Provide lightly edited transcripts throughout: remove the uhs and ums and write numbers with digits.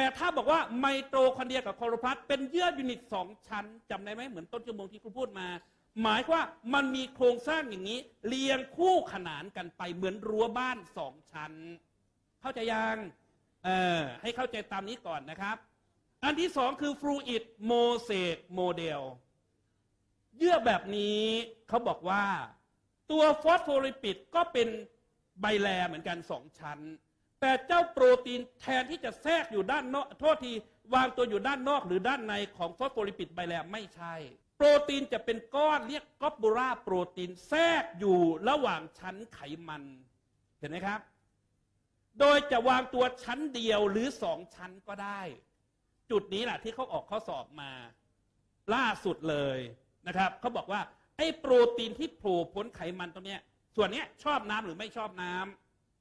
แต่ถ้าบอกว่าไมโตคอนเดรียกับคลอโรพลาสต์เป็นเยื่อยูนิต2 ชั้นจำได้ไหมเหมือนต้นชั่วโมงที่ครูพูดมาหมายว่ามันมีโครงสร้างอย่างนี้เรียงคู่ขนานกันไปเหมือนรั้วบ้าน2 ชั้นเข้าใจยังให้เข้าใจตามนี้ก่อนนะครับอันที่สองคือฟลูอิดโมเสกโมเดลเยื่อแบบนี้เขาบอกว่าตัวฟอสโฟลิปิดก็เป็นไบแลเหมือนกัน2 ชั้นแต่เจ้าโปรตีนแทนที่จะแทรกอยู่ด้านนอกโทษทีวางตัวอยู่ด้านนอกหรือด้านในของฟอสโฟลิปิดไบแลไม่ใช่โปรตีนจะเป็นก้อนเรียกกอบบูราโปรตีนแทรกอยู่ระหว่างชั้นไขมันเห็นไหมครับโดยจะวางตัวชั้นเดียวหรือ2 ชั้นก็ได้จุดนี้แหละที่เขาออกข้อสอบมาล่าสุดเลยนะครับเขาบอกว่าไอ้โปรตีนที่โผล่พ้นไขมันตรงนี้ส่วนนี้ชอบน้ำหรือไม่ชอบน้ำ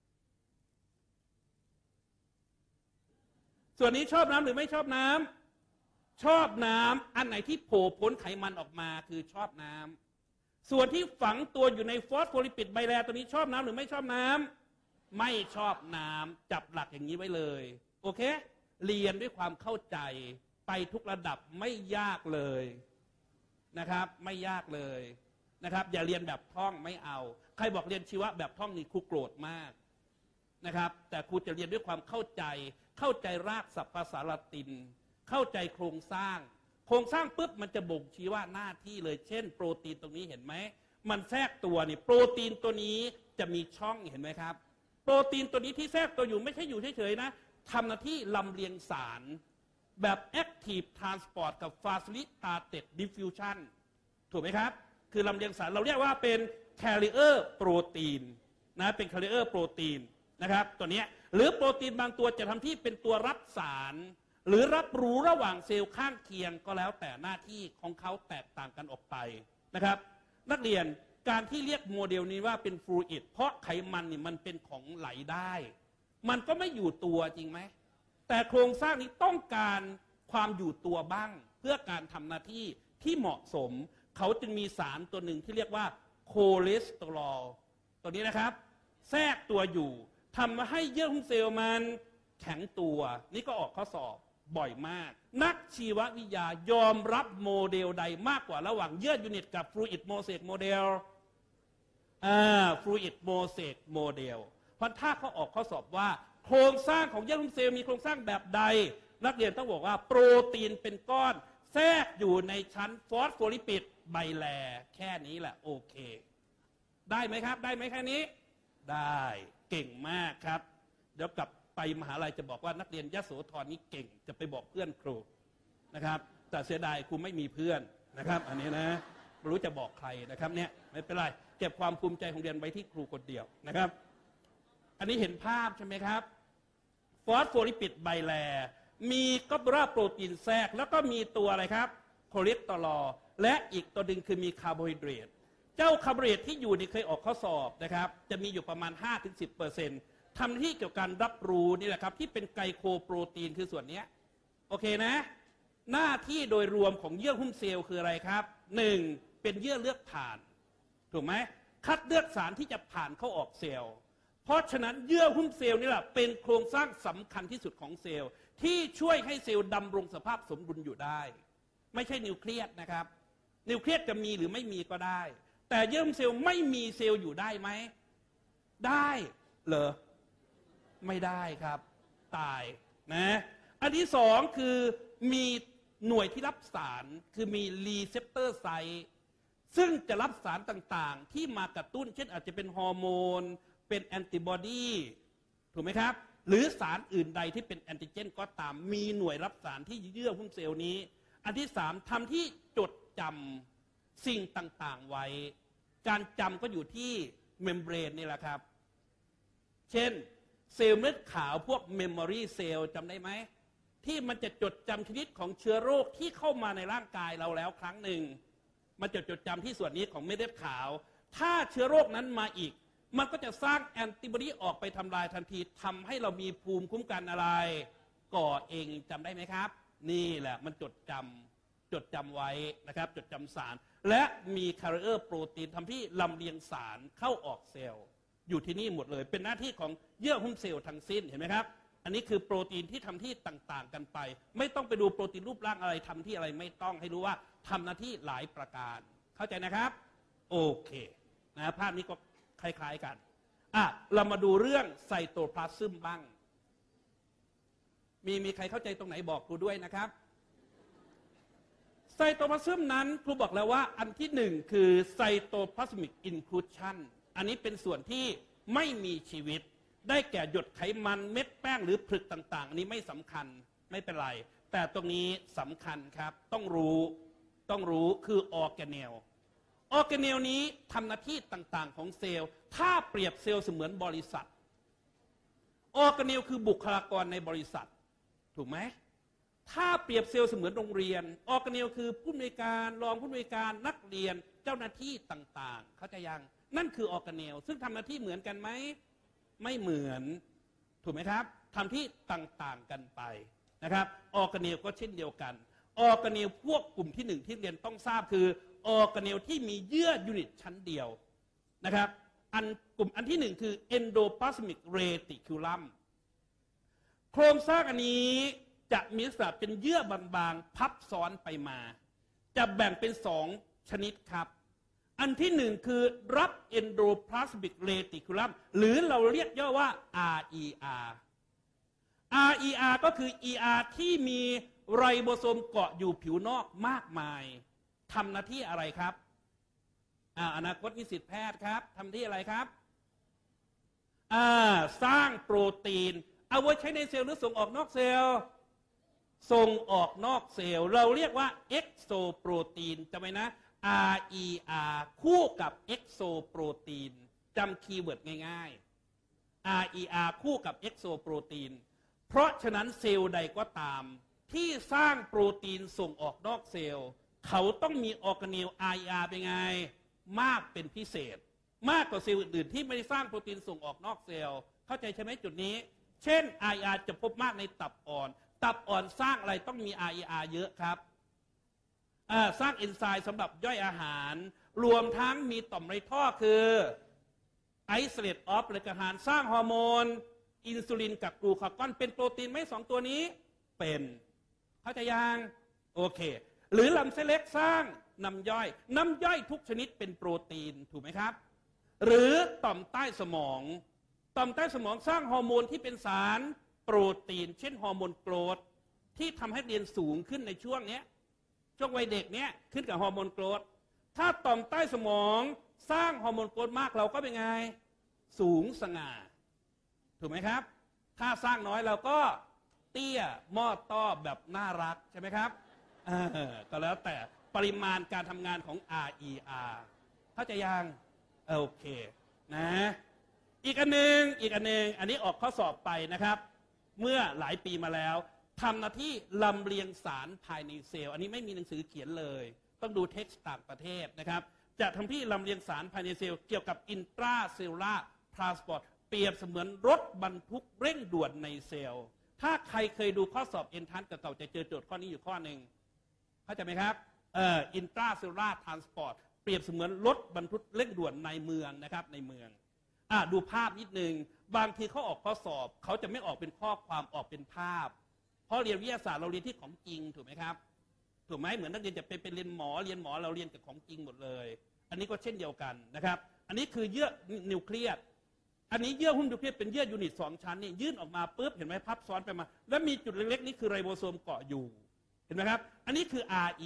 ส่วนนี้ชอบน้ำหรือไม่ชอบน้ำชอบน้ำอันไหนที่โผล่พ้นไขมันออกมาคือชอบน้ำส่วนที่ฝังตัวอยู่ในฟอสโฟลิปิดไบแลตัวนี้ชอบน้ำหรือไม่ชอบน้ำไม่ชอบน้ำจับหลักอย่างนี้ไว้เลยโอเคเรียนด้วยความเข้าใจไปทุกระดับไม่ยากเลยนะครับไม่ยากเลยนะครับอย่าเรียนแบบท่องไม่เอาใครบอกเรียนชีวะแบบท่องนี่ครูโกรธมากนะครับแต่ครูจะเรียนด้วยความเข้าใจรากศัพท์ภาษาละตินเข้าใจโครงสร้างปุ๊บมันจะบ่งชี้ว่าหน้าที่เลยเช่นโปรตีนตรงนี้เห็นไหมมันแทรกตัวนี่โปรตีนตัวนี้จะมีช่องเห็นไหมครับโปรตีนตัวนี้ที่แทรกตัวอยู่ไม่ใช่อยู่เฉยๆนะทำหน้าที่ลำเลียงสารแบบ active transport กับ facilitated diffusion ถูกไหมครับคือลำเลียงสารเราเรียกว่าเป็น carrier protein นะเป็น carrier protein นะครับตัวนี้หรือโปรตีนบางตัวจะทำที่เป็นตัวรับสารหรือรับรู้ระหว่างเซลล์ข้างเคียงก็แล้วแต่หน้าที่ของเขาแตกต่างกันออกไปนะครับนักเรียนการที่เรียกโมเดลนี้ว่าเป็นฟลูอิดเพราะไขมันนี่มันเป็นของไหลได้มันก็ไม่อยู่ตัวจริงไหมแต่โครงสร้างนี้ต้องการความอยู่ตัวบ้างเพื่อการทำหน้าที่ที่เหมาะสมเขาจึงมีสารตัวหนึ่งที่เรียกว่าโคเลสเตอรอลตัวนี้นะครับแทรกตัวอยู่ทำให้เยื่อหุ้มเซลล์มันแข็งตัวนี่ก็ออกข้อสอบบ่อยมากนักชีววิทยายอมรับโมเดลใดมากกว่าระหว่างเยื่อยูนิตกับฟลูอิดโมเสกโมเดลฟลูอิดโมเสกโมเดลเพราะถ้าเขาออกข้อสอบว่าโครงสร้างของเยื่อหุ้มเซลล์มีโครงสร้างแบบใดนักเรียนต้องบอกว่าโปรตีนเป็นก้อนแทรกอยู่ในชั้นฟอสโฟลิปิดไบแลแค่นี้แหละโอเคได้ไหมครับได้ไหมแค่นี้ได้เก่งมากครับเดี๋ยวกลับไปมหาลัยจะบอกว่านักเรียนยโสธรนี้เก่งจะไปบอกเพื่อนครูนะครับแต่เสียดายครูไม่มีเพื่อนนะครับอันนี้นะไม่รู้จะบอกใครนะครับเนี่ยไม่เป็นไรเก็บความภูมิใจของเรียนไว้ที่ครูคนเดียวนะครับอันนี้เห็นภาพใช่ไหมครับฟอสโฟลิปิดไบแลมีกอบราโปรตีนแทรกแล้วก็มีตัวอะไรครับคอเลสเตอรอลและอีกตัวหนึ่งคือมีคาร์โบไฮเดรตเจ้าคาร์โบไฮเดรตที่อยู่นี่เคยออกข้อสอบนะครับจะมีอยู่ประมาณ 5-10%ทำหน้าที่เกี่ยวกับการรับรู้นี่แหละครับที่เป็นไกลโคโปรตีนคือส่วนนี้โอเคนะหน้าที่โดยรวมของเยื่อหุ้มเซลล์คืออะไรครับ1เป็นเยื่อเลือกผ่านถูกไหมคัดเลือกสารที่จะผ่านเข้าออกเซลล์เพราะฉะนั้นเยื่อหุ้มเซลล์นี่แหละเป็นโครงสร้างสำคัญที่สุดของเซลล์ที่ช่วยให้เซลล์ดำรงสภาพสมดุลอยู่ได้ไม่ใช่นิวเคลียสนะครับนิวเคลียสจะมีหรือไม่มีก็ได้แต่เยื่อหุ้มเซลล์ไม่มีเซลล์อยู่ได้ไหมได้เหรอไม่ได้ครับตายนะอันที่สองคือมีหน่วยที่รับสารคือมีรีเซปเตอร์ไซต์ซึ่งจะรับสารต่างๆที่มากระตุ้นเช่นอาจจะเป็นฮอร์โมนเป็นแอนติบอดีถูกไหมครับหรือสารอื่นใดที่เป็นแอนติเจนก็ตามมีหน่วยรับสารที่เยื่อหุ้มเซลล์นี้อันที่สามทำที่จดจำสิ่งต่างๆไว้การจำก็อยู่ที่เมมเบรนนี่แหละครับเช่นเซลล์เม็ดขาวพวกเมมโมรีเซลล์จำได้ไหมที่มันจะจดจำชนิดของเชื้อโรคที่เข้ามาในร่างกายเราแล้วครั้งหนึ่งมันจะจดจำที่ส่วนนี้ของเม็ดเลือดขาวถ้าเชื้อโรคนั้นมาอีกมันก็จะสร้างแอนติบอดีออกไปทำลายทันทีทำให้เรามีภูมิคุ้มกันอะไรก่อเองจำได้ไหมครับนี่แหละมันจดจำไว้นะครับจดจำสารและมีคาร์เรอร์โปรตีนทำที่ลำเลียงสารเข้าออกเซลล์อยู่ที่นี่หมดเลยเป็นหน้าที่ของเยื่อหุ้มเซลล์ทั้งสิ้นเห็นไหมครับอันนี้คือโปรตีนที่ทำที่ต่างๆกันไปไม่ต้องไปดูโปรตีนรูปร่างอะไรทำที่อะไรไม่ต้องให้รู้ว่าทำหน้าที่หลายประการเข้าใจนะครับโอเคนะภาพนี้ก็คล้ายๆกันเรามาดูเรื่องไซโตพลาซึมบ้างมีใครเข้าใจตรงไหนบอกครูด้วยนะครับไซโตพลาซึมนั้นครูบอกแล้วว่าอันที่หนึ่งคือไซโตพลาสมิกอินคลูชันอันนี้เป็นส่วนที่ไม่มีชีวิตได้แก่หยดไขมันเม็ดแป้งหรือผลึกต่างๆอันนี้ไม่สำคัญไม่เป็นไรแต่ตรงนี้สำคัญครับต้องรู้คือออร์แกเนลนี้ทำหน้าที่ต่างๆของเซลล์ถ้าเปรียบเซลล์เสมือนบริษัทออร์แกเนลคือบุคลากรในบริษัทถูกไหมถ้าเปรียบเซลล์เสมือนโรงเรียนออร์แกเนลคือผู้อำนวยการรองผู้อำนวยการนักเรียนเจ้าหน้าที่ต่างๆเข้าใจยังนั่นคือออร์แกเนลซึ่งทำหน้าที่เหมือนกันไหมไม่เหมือนถูกไหมครับทำที่ต่างๆกันไปนะครับออร์แกเนลก็เช่นเดียวกันออร์แกเนลพวกกลุ่มที่หนึ่งที่เรียนต้องทราบคือออร์แกเนลที่มีเยื่อยูนิตชั้นเดียวนะครับกลุ่มอันที่หนึ่งคือ endoplasmic reticulum โครงสร้างอันนี้จะมีลักษณะเป็นเยื่อบางๆพับซ้อนไปมาจะแบ่งเป็น2ชนิดครับอันที่หนึ่งคือรับ endoplasmic reticulum หรือเราเรียกย่อว่า RER ก็คือ ER ที่มีไรโบโซมเกาะอยู่ผิวนอกมากมายทำหน้าที่อะไรครับอนาคตนิสิตแพทย์ครับทำที่อะไรครับสร้างโปรตีนเอาไว้ใช้ในเซลล์หรือส่งออกนอกเซลล์ส่งออกนอกเซลล์เราเรียกว่าเอ็กโซโปรตีนจำไว้นะ RER คู่กับเอ็กโซโปรตีนจำคีย์เวิร์ดง่ายๆ RER คู่กับเอ็กโซโปรตีนเพราะฉะนั้นเซลล์ใดก็ตามที่สร้างโปรตีนส่งออกนอกเซลล์เขาต้องมีออร์แกเนล RER เป็นไงมากเป็นพิเศษมากกว่าเซลล์อื่นๆที่ไม่ได้สร้างโปรตีนส่งออกนอกเซลล์เข้าใจใช่ไหมจุดนี้เช่น RER จะพบมากในตับอ่อนสร้างอะไรต้องมี RER เยอะครับสร้างเอนไซม์สำหรับย่อยอาหารรวมทั้งมีต่อมไรท่อคือไอโซเลตออฟเรกอาหารสร้างฮอร์โมนอินซูลินกับกลูคาก้อนเป็นโปรตีนไหม2ตัวนี้เป็นเข้าใจยังโอเคหรือลำไส้เล็กสร้างน้ำย่อยทุกชนิดเป็นโปรตีนถูกไหมครับหรือต่อมใต้สมองสร้างฮอร์โมนที่เป็นสารโปรตีนเช่นฮอร์โมนโกรทที่ทำให้เรียนสูงขึ้นในช่วงวัยเด็กเนี้ยขึ้นกับฮอร์โมนโกรทถ้าต่อมใต้สมองสร้างฮอร์โมนโกรทมากเราก็เป็นไงสูงสง่าถูกไหมครับถ้าสร้างน้อยเราก็เตี้ยมอดต้อแบบน่ารักใช่ไหมครับก็แล้วแต่ปริมาณการทำงานของ RER เข้าใจยังโอเคนะอีกอันหนึ่งอันนี้ออกข้อสอบไปนะครับเมื่อหลายปีมาแล้วทำหน้าที่ลำเลียงสารภายในเซลล์อันนี้ไม่มีหนังสือเขียนเลยต้องดูเท็กซ์ต่างประเทศนะครับจะทำที่ลำเลียงสารภายในเซลล์เกี่ยวกับอินตราเซลลูลาร์ทรานสปอร์ตเปรียบเสมือนรถบรรทุกเร่งด่วนในเซลล์ถ้าใครเคยดูข้อสอบเอนทรานซ์เก่าๆจะเจอโจทย์ข้อนี้อยู่ข้อหนึ่งเข้าใจไหมครับอินตราเซลลูลาร์ทรานสปอร์ตเปรียบเสมือนรถบรรทุกเร่งด่วนในเมืองนะครับในเมืองดูภาพนิดนึงบางทีเขาออกข้อสอบเขาจะไม่ออกเป็นข้อความออกเป็นภาพเพราะเรียนวิทยาศาสตร์เราเรียนที่ของจริงถูกไหมครับถูกไหมเหมือนนักเรียนจะเป็นเรียนหมอเราเรียนกับของจริงหมดเลยอันนี้ก็เช่นเดียวกันนะครับอันนี้คือเยื่อนิวเคลียสอันนี้เยื่อหุ้มนิวเคลียสเป็นเยื่อยูนิต2ชั้นนี่ยื่นออกมาปุ๊บเห็นไหมพับซ้อนไปมาแล้วมีจุดเล็กๆนี่คือไรโบโซมเกาะอยู่เห็นไหมครับอันนี้คือ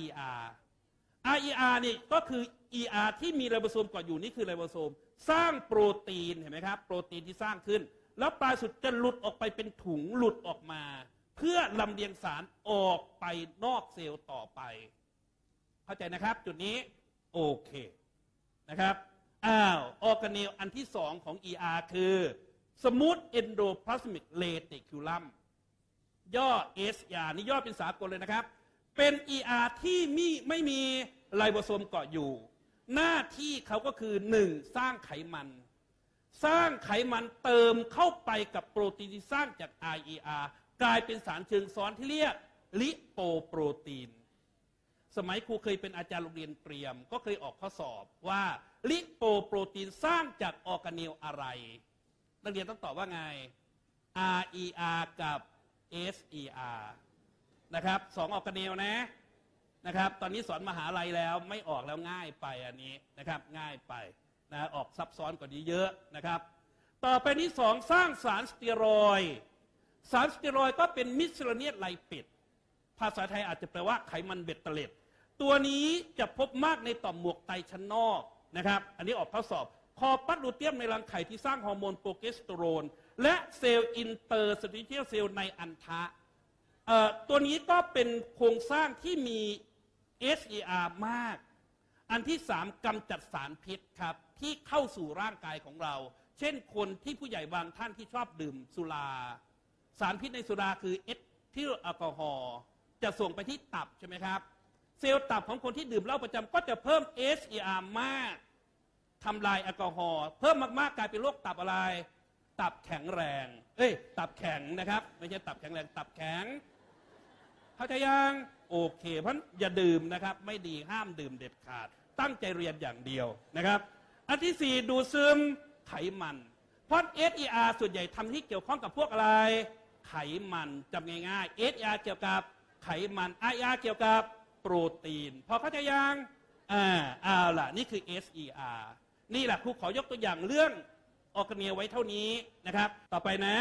RER นี่ก็คือ ER ที่มีไรโบโซมเกาะอยู่นี่คือไรโบโซมสร้างโปรตีนเห็นไหมครับโปรตีนที่สร้างขึ้นแล้วปลายสุดจะหลุดออกไปเป็นถุงหลุดออกมาเพื่อลำเลียงสารออกไปนอกเซลล์ต่อไปเข้าใจนะครับจุดนี้โอเคนะครับออร์แกเนลอันที่2ของ ER คือ Smooth Endoplasmic Reticulum ย่อ SER นี่ย่อเป็นสากลเลยนะครับเป็น ER ที่ไม่มีไรโบโซมเกาะอยู่หน้าที่เขาก็คือ1สร้างไขมันเติมเข้าไปกับโปรตีนที่สร้างจาก RER กลายเป็นสารเชิงซ้อนที่เรียกลิโปโปรตีนสมัยครูเคยเป็นอาจารย์โรงเรียนเตรียมก็เคยออกข้อสอบว่าลิโปโปรตีนสร้างจากออร์แกเนลอะไรนักเรียนต้องตอบว่าไง RER กับ SER นะครับ2ออร์แกเนลนะครับตอนนี้สอนมหาลัยแล้วไม่ออกแล้วง่ายไปอันนี้นะครับง่ายไปนะออกซับซ้อนกว่านี้เยอะนะครับต่อไปนี้2สร้างสารสเตียรอยด์สารสเตียรอยด์ก็เป็นมิสเซเลเนียสไลปิดภาษาไทยอาจจะแปลว่าไขมันเบ็ดเตล็ดตัวนี้จะพบมากในต่อมหมวกไตชั้นนอกนะครับอันนี้ออกข้อสอบคอปัสลูเทียมในรังไข่ที่สร้างฮอร์โมนโปรเกสเตอโรนและเซลล์อินเตอร์สติเชียลเซลล์ในอัณฑะตัวนี้ก็เป็นโครงสร้างที่มี SER มากอันที่3กำจัดสารพิษครับที่เข้าสู่ร่างกายของเราเช่นคนที่ผู้ใหญ่บางท่านที่ชอบดื่มสุราสารพิษในสุราคือเอทิลแอลกอฮอล์จะส่งไปที่ตับใช่ไหมครับเซลล์ตับของคนที่ดื่มเหล้าประจำก็จะเพิ่ม SER มากทำลายแอลกอฮอล์เพิ่มมากๆกลายเป็นโรคตับอะไรตับแข็งแรงตับแข็งนะครับไม่ใช่ตับแข็งแรงตับแข็งเข้าใจยังโอเคเพราะอย่าดื่มนะครับไม่ดีห้ามดื่มเด็ดขาดตั้งใจเรียนอย่างเดียวนะครับอันที่4ดูดซึมไขมันเพราะ SER ส่วนใหญ่ทำที่เกี่ยวข้องกับพวกอะไรไขมันจำง่ายๆ SER เกี่ยวกับไขมัน IR เกี่ยวกับโปรตีนพอเข้าใจยังเอาล่ะนี่คือ SER นี่แหละครูขอยกตัวอย่างเรื่องออร์แกเนลไว้เท่านี้นะครับต่อไปนะ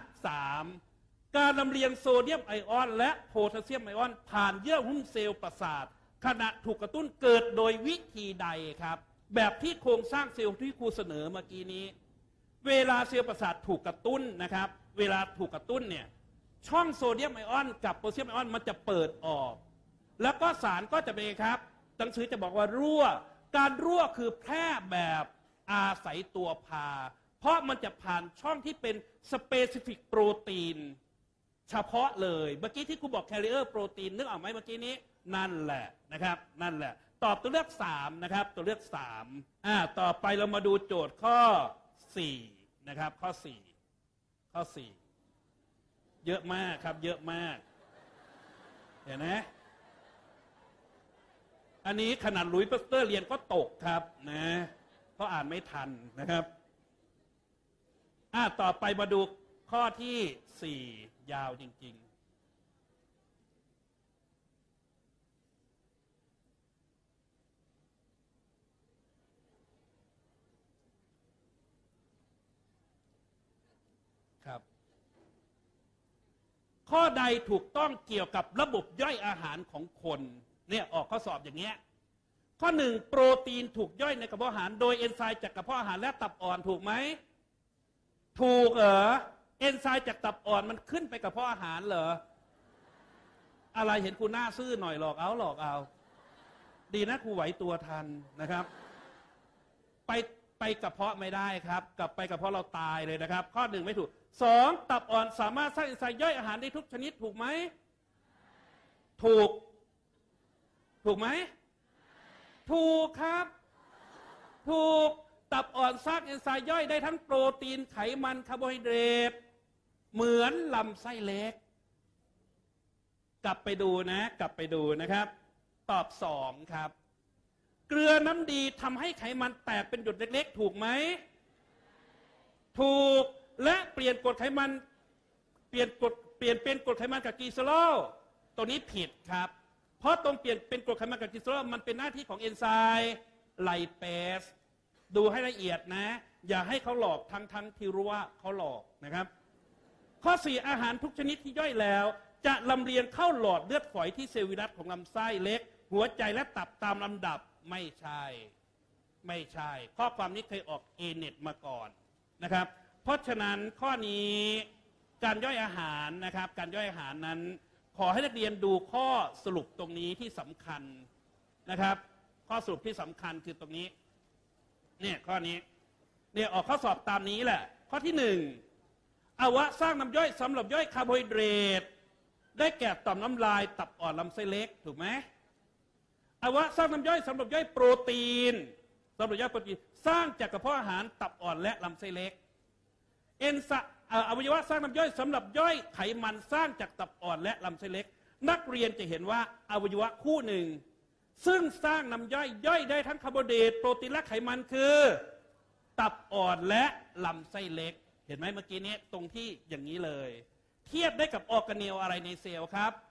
3การลำเลียงโซเดียมไอออนและโพแทสเซียมไอออนผ่านเยื่อหุ้มเซลล์ประสาทขณะถูกกระตุ้นเกิดโดยวิธีใดครับแบบที่โครงสร้างเซลล์ที่ครูเสนอเมื่อกี้นี้เวลาเซลล์ประสาทถูกกระตุ้นนะครับเวลาถูกกระตุ้นเนี่ยช่องโซเดียมไอออนกับโพแทสเซียมไอออนมันจะเปิดออกแล้วก็สารก็จะเป็นครับหนังสือจะบอกว่ารั่วการรั่วคือแพร่แบบอาศัยตัวพาเพราะมันจะผ่านช่องที่เป็นสเปซิฟิกโปรตีนเฉพาะเลยเมื่อกี้ที่ครูบอกแคริเออร์โปรตีนนึกออกไหมเมื่อกี้นี้นั่นแหละนะครับนั่นแหละตอบตัวเลือก3นะครับตัวเลือก3ต่อไปเรามาดูโจทย์ข้อ4นะครับข้อ4เยอะมากครับเยอะมากเห็นไหมอันนี้ขนาดลุยส์ พาสเตอร์เรียนก็ตกครับนะเพราะอ่านไม่ทันนะครับต่อไปมาดูข้อที่4ยาวจริงๆครับข้อใดถูกต้องเกี่ยวกับระบบย่อยอาหารของคนเนี่ยออกข้อสอบอย่างเงี้ยข้อ1โปรตีนถูกย่อยในกระเพาะอาหารโดยเอนไซม์จากกระเพาะอาหารและตับอ่อนถูกไหมถูกเหรอเอนไซม์จากตับอ่อนมันขึ้นไปกระเพาะอาหารเหรออะไรเห็นครูหน้าซื่อหน่อยหลอกเอาดีนะครูไหวตัวทันนะครับไปกระเพาะไม่ได้ครับกลับไปกระเพาะเราตายเลยนะครับข้อ1ไม่ถูก2ตับอ่อนสามารถสร้างเอนไซม์ย่อยอาหารได้ทุกชนิดถูกไหมถูกไหมถูกครับถูกตับอ่อนสร้างเอนไซม์ย่อยได้ทั้งโปรตีนไขมันคาร์โบไฮเดรตเหมือนลำไส้เล็กกลับไปดูนะครับตอบ2ครับเกลือน้ำดีทำให้ไขมันแตกเป็นหยดเล็กๆถูกไหมถูกและเปลี่ยนกรดไขมันเปลี่ยนเป็นกรดไขมันกับกลีเซอรอลตัวนี้ผิดครับเพราะตรงเปลี่ยนเป็นกรดไขมันกับกลีเซอรอลมันเป็นหน้าที่ของเอนไซม์ไลเปสดูให้ละเอียดนะอย่าให้เขาหลอกทั้งที่รู้ว่าเขาหลอกนะครับข้อ4อาหารทุกชนิดที่ย่อยแล้วจะลำเลียงเข้าหลอดเลือดฝอยที่เซลล์วีนัสของลำไส้เล็กหัวใจและตับตามลำดับไม่ใช่ข้อความนี้เคยออกเอเน็ตมาก่อนนะครับเพราะฉะนั้นข้อนี้การย่อยอาหารนะครับการย่อยอาหารนั้นขอให้นักเรียนดูข้อสรุปตรงนี้ที่สำคัญนะครับข้อสรุปที่สำคัญคือตรงนี้เนี่ยข้อนี้เนี่ยออกข้อสอบตามนี้แหละข้อที่1อวัยวะสร้างน้ำย่อยสำหรับย่อยคาร์โบไฮเดรตได้แก่ต่อมน้ำลายตับอ่อนลำไส้เล็กถูกไหมอวัยวะสร้างน้ำย่อยสำหรับย่อยโปรตีนสำหรับย่อยโปรตีนสร้างจากกระเพาะอาหารตับอ่อนและลำไส้เล็กอวัยวะสร้างน้ำย่อยสำหรับย่อยไขมันสร้างจากตับอ่อนและลำไส้เล็กนักเรียนจะเห็นว่าอวัยวะคู่หนึ่งซึ่งสร้างน้ำย่อยได้ทั้งคาร์โบไฮเดรตโปรตีนและไขมันคือตับอ่อนและลำไส้เล็กเห็นไหมเมื่อกี้นี้ตรงที่อย่างนี้เลย เทียบได้กับออร์แกเนลอะไรในเซลล์ครับ